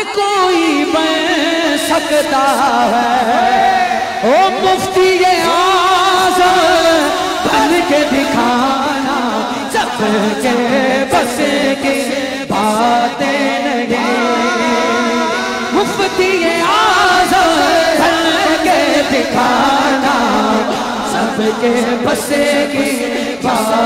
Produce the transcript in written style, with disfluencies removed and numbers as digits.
कोई बन सकता है। ओ मुफ्ती ये आज़म बन के दिखाना, सबके बस की बातें नहीं। मुफ्ती ये आज़म बन के दिखाना, सबके बस की बात